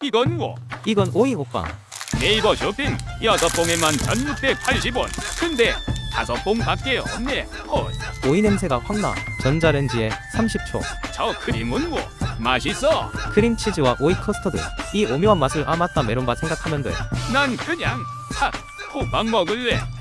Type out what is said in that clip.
이건 뭐? 이건 오이 호빵. 네이버 쇼핑 6봉에만 1,680원. 근데 5봉밖에 없네. 오이 냄새가 확 나. 전자레인지에 30초. 저 크림은 뭐? 맛있어? 크림치즈와 오이 커스터드. 이 오묘한 맛을 아 맞다 메론바 생각하면 돼. 난 그냥 호빵 먹을래.